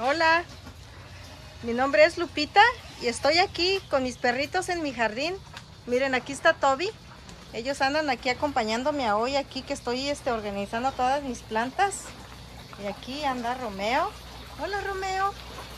Hola, mi nombre es Lupita y estoy aquí con mis perritos en mi jardín. Miren, aquí está Toby. Ellos andan aquí acompañándome a hoy aquí que estoy organizando todas mis plantas. Y aquí anda Romeo. Hola, Romeo.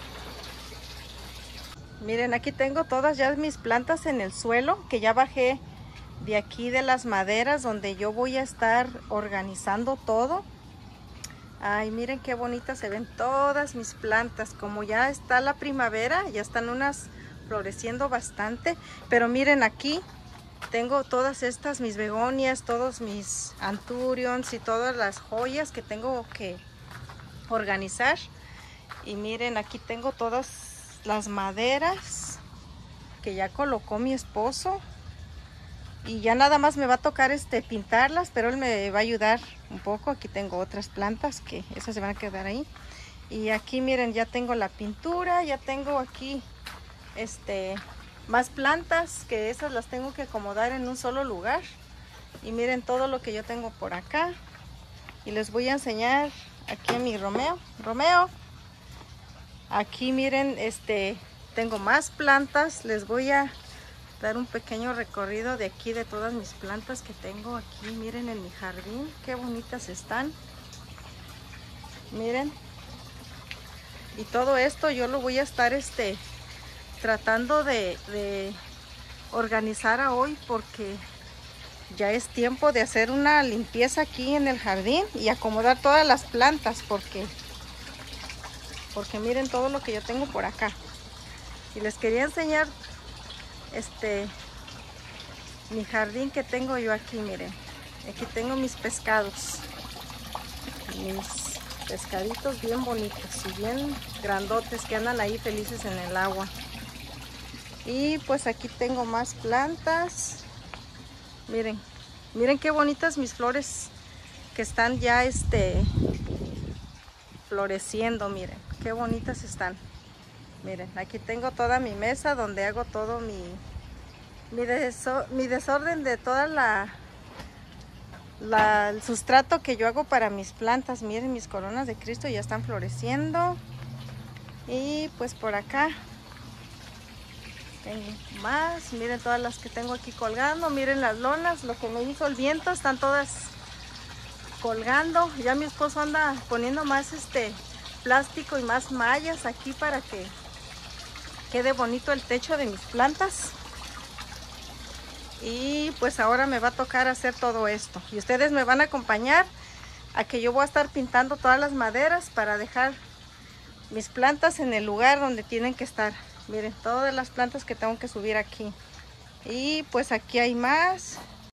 Miren, aquí tengo todas ya mis plantas en el suelo, que ya bajé de aquí de las maderas donde yo voy a estar organizando todo. Ay, miren qué bonitas se ven todas mis plantas. Como ya está la primavera, ya están unas floreciendo bastante. Pero miren, aquí tengo todas estas, mis begonias, todos mis anthuriums y todas las joyas que tengo que organizar. Y miren, aquí tengo todas las maderas que ya colocó mi esposo. Y ya nada más me va a tocar pintarlas, pero él me va a ayudar un poco. Aquí tengo otras plantas que esas se van a quedar ahí. Y aquí miren, ya tengo la pintura, ya tengo aquí más plantas, que esas las tengo que acomodar en un solo lugar. Y miren todo lo que yo tengo por acá. Y les voy a enseñar aquí a mi Romeo. Romeo, aquí miren, tengo más plantas. Les voy a dar un pequeño recorrido de aquí de todas mis plantas que tengo aquí. Miren en mi jardín qué bonitas están. Miren, y todo esto yo lo voy a estar tratando de organizar a hoy, porque ya es tiempo de hacer una limpieza aquí en el jardín y acomodar todas las plantas, porque miren todo lo que yo tengo por acá. Y les quería enseñar mi jardín que tengo yo aquí. Miren, aquí tengo mis pescados, mis pescaditos bien bonitos y bien grandotes que andan ahí felices en el agua. Y pues aquí tengo más plantas. Miren, miren qué bonitas mis flores que están ya floreciendo. Miren qué bonitas están. Miren, aquí tengo toda mi mesa donde hago todo mi desorden de toda el sustrato que yo hago para mis plantas. Miren, mis coronas de Cristo ya están floreciendo. Y pues por acá tengo más. Miren todas las que tengo aquí colgando. Miren las lonas, lo que me hizo el viento, están todas colgando. Ya mi esposo anda poniendo más plástico y más mallas aquí para que quede bonito el techo de mis plantas. Y pues ahora me va a tocar hacer todo esto. Y ustedes me van a acompañar a que yo voy a estar pintando todas las maderas para dejar mis plantas en el lugar donde tienen que estar. Miren todas las plantas que tengo que subir aquí. Y pues aquí hay más.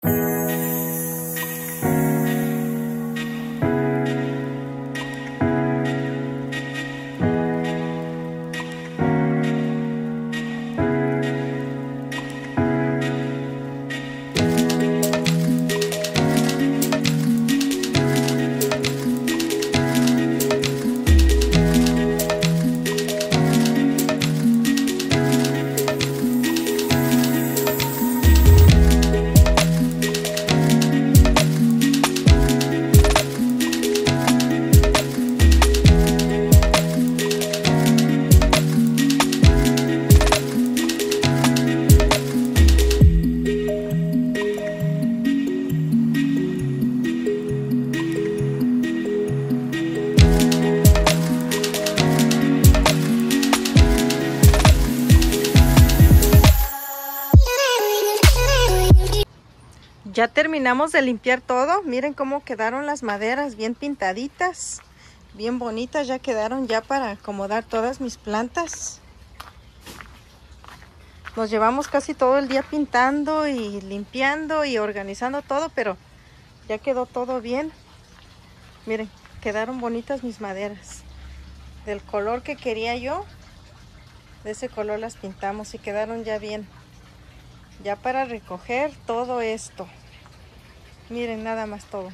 Ya terminamos de limpiar todo. Miren cómo quedaron las maderas bien pintaditas, bien bonitas. Ya quedaron ya para acomodar todas mis plantas. Nos llevamos casi todo el día pintando y limpiando y organizando todo, pero ya quedó todo bien. Miren, quedaron bonitas mis maderas. Del color que quería yo, de ese color las pintamos y quedaron ya bien. Ya para recoger todo esto. Miren nada más todo.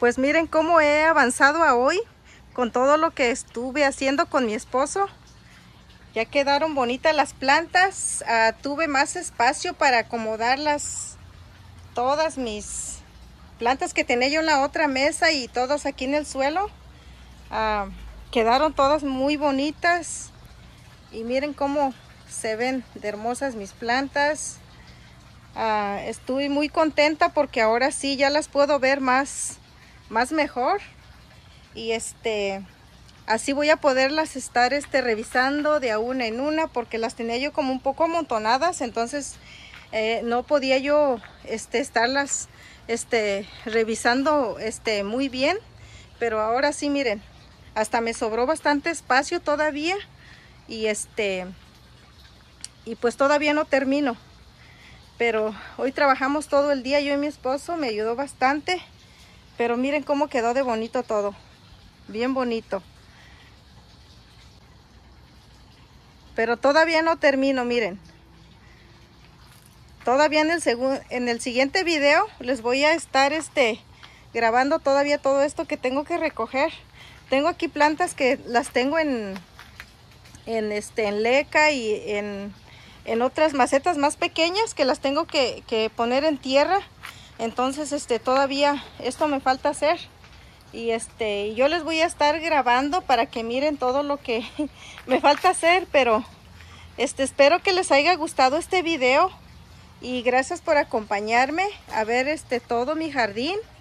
Pues miren cómo he avanzado a hoy con todo lo que estuve haciendo con mi esposo. Ya quedaron bonitas las plantas. Tuve más espacio para acomodar todas mis plantas que tenía yo en la otra mesa y todas aquí en el suelo. Quedaron todas muy bonitas. Y miren cómo se ven de hermosas mis plantas. Estoy muy contenta porque ahora sí ya las puedo ver más mejor. Y así voy a poderlas estar revisando de a una en una, porque las tenía yo como un poco amontonadas, entonces no podía yo estarlas revisando muy bien. Pero ahora sí, miren, hasta me sobró bastante espacio todavía. Y y pues todavía no termino, pero hoy trabajamos todo el día, yo y mi esposo, me ayudó bastante. Pero miren cómo quedó de bonito todo, bien bonito. Pero todavía no termino, miren. Todavía en el siguiente video les voy a estar grabando todavía todo esto que tengo que recoger. Tengo aquí plantas que las tengo en leca y en otras macetas más pequeñas que las tengo que poner en tierra. Entonces todavía esto me falta hacer. Y yo les voy a estar grabando para que miren todo lo que me falta hacer. Pero espero que les haya gustado este video. Y gracias por acompañarme a ver todo mi jardín.